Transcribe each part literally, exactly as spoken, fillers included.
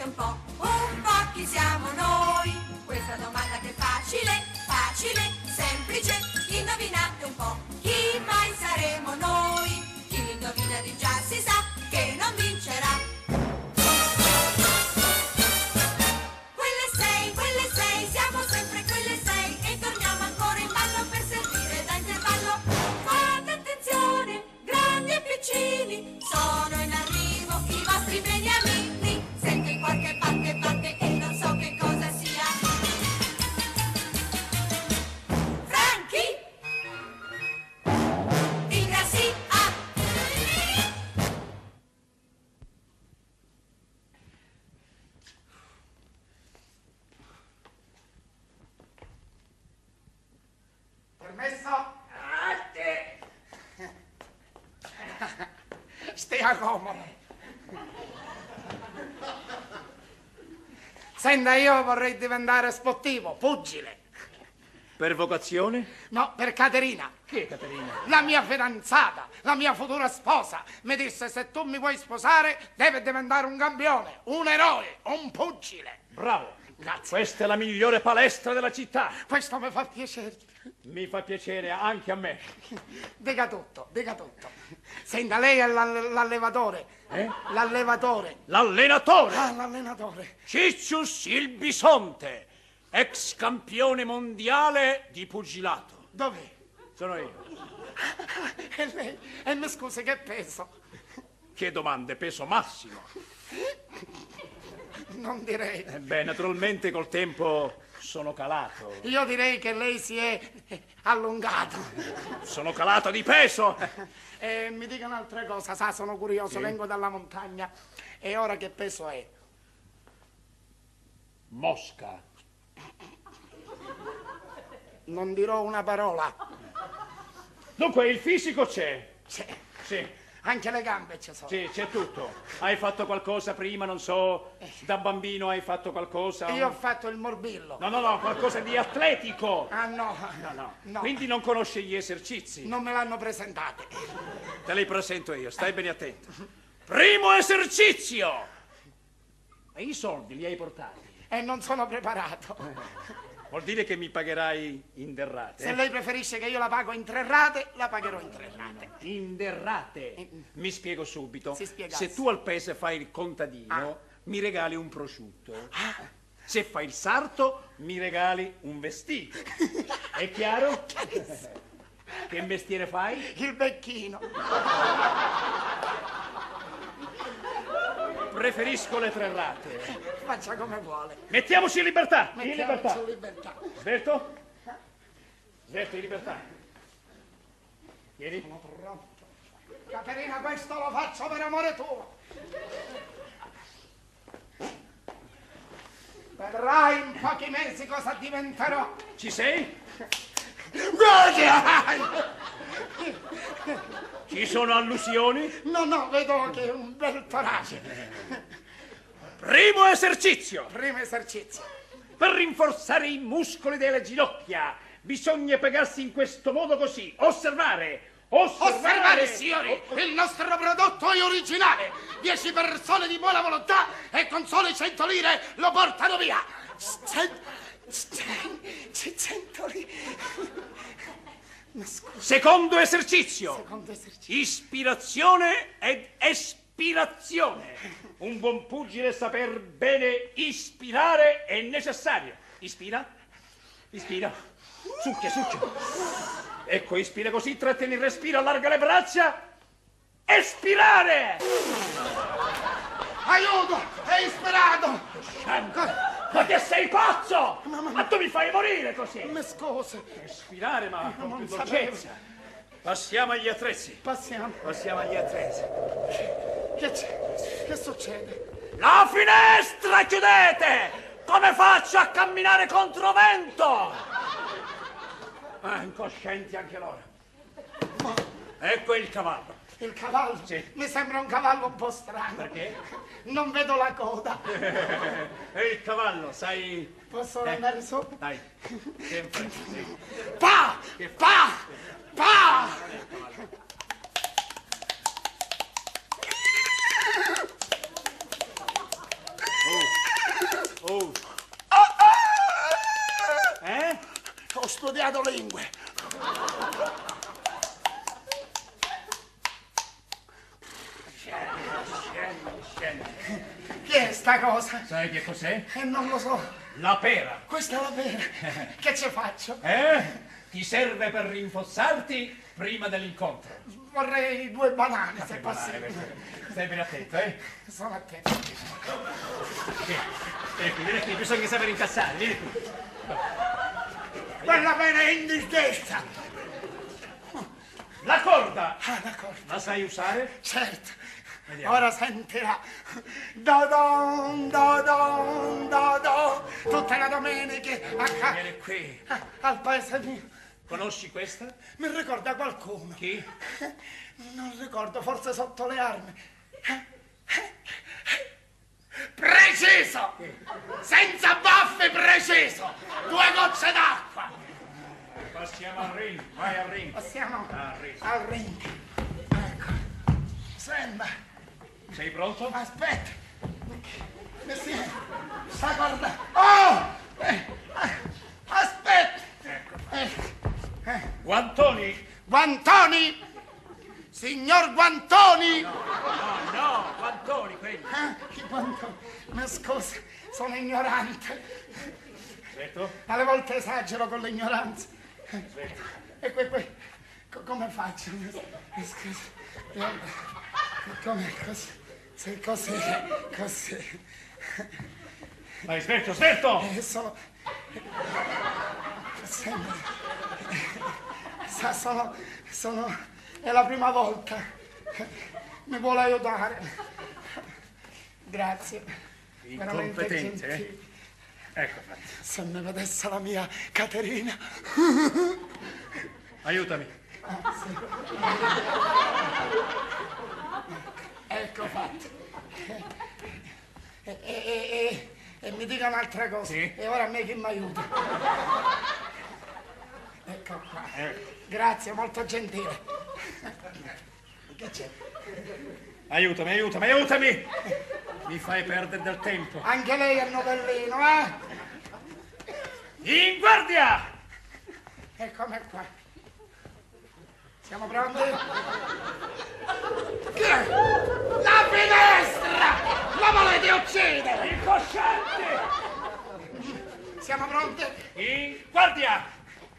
un po', un po' chi siamo noi? Questa domanda che è facile, facile, semplice, indovinate un po', chi mai saremo noi? Chi l'indovina di già si sa che non vincerà. Quelle sei, quelle sei, siamo sempre quelle sei e torniamo ancora in ballo per servire da intervallo. Fate attenzione, grandi e piccini, sono in arrivo i vostri beniamini. Sento in qualche parte batte e non so che cosa sia. Franchi Ingrassi A. Permesso? Stia comodo. Senta, io vorrei diventare sportivo, pugile. Per vocazione? No, per Caterina. Chi è Caterina? La mia fidanzata, la mia futura sposa. Mi disse, se tu mi vuoi sposare, deve diventare un campione, un eroe, un pugile. Bravo. Grazie. Questa è la migliore palestra della città. Questo mi fa piacere. Mi fa piacere anche a me. Dica tutto, dica tutto. Senta, lei è l'all- l'allevatore. Eh? L'allevatore. L'allenatore. Ah, l'allenatore. Ciccius il Bisonte, ex campione mondiale di pugilato. Dov'è? Sono io. E lei? E mi scusi, che peso? Che domande, peso massimo. Non direi. Eh beh, naturalmente col tempo sono calato. Io direi che lei si è allungato. Sono calato di peso. E mi dica un'altra cosa, sa, sono curioso, Sì. vengo dalla montagna. E ora che peso è? Mosca. Non dirò una parola. Dunque, il fisico c'è. C'è. Sì. Anche le gambe ci sono. Sì, c'è tutto. Hai fatto qualcosa prima, non so, da bambino hai fatto qualcosa? Io ho fatto il morbillo. No, no, no, qualcosa di atletico. Ah, no. No, no. No. Quindi non conosci gli esercizi. Non me l'hanno presentato. Te li presento io, stai bene attento. Primo esercizio! E i soldi li hai portati? E non sono preparato. Vuol dire che mi pagherai in derrate. Se lei preferisce che io la pago in tre rate, la pagherò in tre rate. In derrate? Mi spiego subito. Si spiegasse. Se tu al paese fai il contadino, Ah. mi regali un prosciutto. Se fai il sarto, mi regali un vestito. È chiaro? Che mestiere fai? Il becchino. Preferisco le tre rate. Faccia come vuole. Mettiamoci in libertà. In Mettiamoci libertà. in libertà. Sberto? Sberto, in libertà. Vieni. Sono pronto. Caterina, questo lo faccio per amore tuo. Vedrai in pochi mesi cosa diventerò. Ci sei? Ci sono allusioni? No, no, vedo che è un bel torace. Primo esercizio. Primo esercizio. Per rinforzare i muscoli delle ginocchia bisogna piegarsi in questo modo così. Osservare. Osservare, Osservare, signori, il nostro prodotto è originale. Dieci persone di buona volontà e con sole cento lire lo portano via. Cent- cent- cento lire. Ma scusa. Secondo esercizio. Secondo esercizio. Ispirazione ed espirazione. Un buon pugile saper bene ispirare è necessario. Ispira. Ispira. Succhia, succhia. Ecco, ispira così, trattieni il respiro, allarga le braccia. Espirare! Aiuto! È ispirato! Ma che sei pazzo? Ma- ma- Ma tu mi fai morire così! Mi scusi. Espirare, ma con non più sapevo. dolcezza. Passiamo agli attrezzi. Passiamo. Passiamo agli attrezzi. Che c'è? Che succede? La finestra chiudete! Come faccio a camminare contro vento? Ah, incoscienti anche loro. Ma Ecco il cavallo. il cavallo? Sì. Mi sembra un cavallo un po' strano. Perché? Non vedo la coda. E il cavallo, sai... Posso Eh. andare su? Dai, sempre, sì. Pa! Pa! Pa! Oh. cambiato lingue. Scendi, scendi. Che è sta cosa? Sai che cos'è? E non lo so. La pera. Questa è la pera. Che ci faccio? Eh? Ti serve per rinfossarti prima dell'incontro. Vorrei due banane, se Che banale, possibile. questo. Stai ben attento, eh? Sono attento. Vieni qui, vieni qui, bisogna sapere incassare, vieni qui. Quella pena è in disgrazia. La corda! Ah, d'accordo. La sai usare? Certo. Vediamo. Ora sentirà. Do-don, do-don, do-don. Tutte le domeniche a ca- Vieni qui. ah, al paese mio. Conosci questa? Mi ricorda qualcuno. Chi? Non ricordo, forse sotto le armi. Preciso! Senza baffe, preciso! Due gocce d'acqua! Passiamo al ring, vai al ring. Passiamo Al ring. al ring. Ecco. Senta, Sei pronto? aspetta. Mi si... sta guardando. Oh! Eh, eh, aspetta! Ecco. Eh, eh. Guantoni? Guantoni! Signor Guantoni! No, no, guantoni quelli. Ah, che Guantoni? Ma scusi, sono ignorante. Certo? Alle volte esagero con l'ignoranza. Certo. E que, que, co- come faccio? Scusi. eh, Come così? Se così, così. Vai, svelto, svelto! E sono... Sembra... Sa, sono... sono... È la prima volta. Mi vuole aiutare. Grazie. Veramente Incompetente, gentile. eh? Ecco fatto. Se mi vedesse la mia Caterina. Aiutami. Ah, sì. Ecco fatto. E, e, e, e, e mi dica un'altra cosa. Sì? E ora a me chi mi aiuta? Ecco qua. Ecco. Grazie, molto gentile. Che c'è? Aiutami, aiutami, aiutami! Mi fai perdere del tempo. Anche lei è novellino, eh? In guardia! Eccomi qua. Siamo pronti? Che è? La finestra! La volete uccidere! Incosciente! Siamo pronti? In guardia!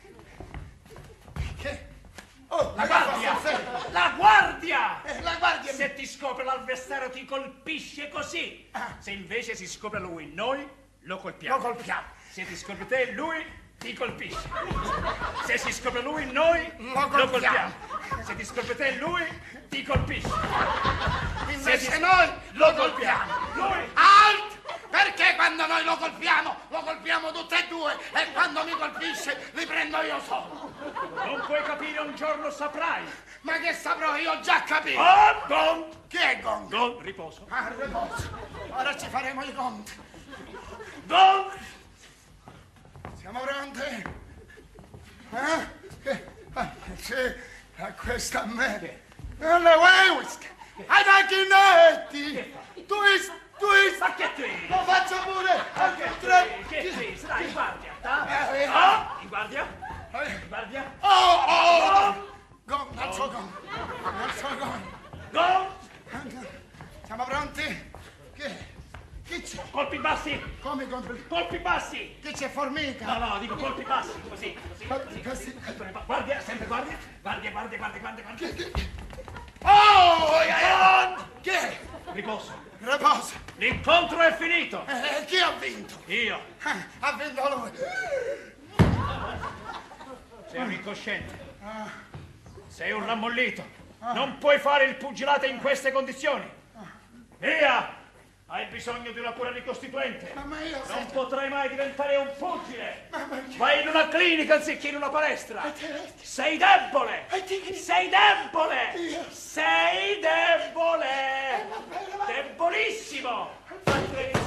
Che? Oh, La guardia! forza, La guardia! eh, la guardia! Se ti scopre l'avversario ti colpisce così. Se invece si scopre lui, noi lo colpiamo. Lo colpiamo. Se ti scopre te, lui ti colpisce. Se si scopre lui, noi Lo lo colpiamo. colpiamo. Se ti scopre te, lui ti colpisce. Invece si- noi Lo colpiamo. Lui. Alt! Perché quando noi lo colpiamo, lo colpiamo tutte e due e quando mi colpisce li prendo io solo. Non puoi capire, un giorno saprai. Ma che saprò, io ho già capito. Oh, Gong! Chi è Gong? Gong, riposo. Ah, riposo. Ora ci faremo i conti. Gong! Siamo pronti? Eh? Che? Ah, sì, a questa a me. Non le vuoi whisky? Ai macchinetti! Twist, twist! Ma che twist? Lo faccio pure! Ma che Tre- twist? Che twist? Dai, in guardia. da. Eh, eh. Ah, in guardia. Eh. In guardia. Oh, oh! Gong, non so gong. Non so gong. Gong! Siamo pronti? Che? Chi c'è? Colpi bassi. Come compri? Colpi bassi. Che c'è formica? No, no, dico colpi bassi. Così, così, così. Così. Guardia, sempre guardia. Guardia, guardia, guardia, guardia, guardia. Oh! eh, Che? Riposo. Riposo. L'incontro è finito. Eh, chi ha vinto? Io. Ah, ha vinto lui. Sei un incosciente. Sei un rammollito. Non puoi fare il pugilato in queste condizioni. Via! Hai bisogno di una cura ricostituente. Ma, ma io Non sento... potrai mai diventare un pugile. Ma perché? Vai in una clinica anziché in una palestra. te- Sei debole. E ti- Sei debole. Io- Sei debole. va bene, va bene. Debolissimo. Fatti le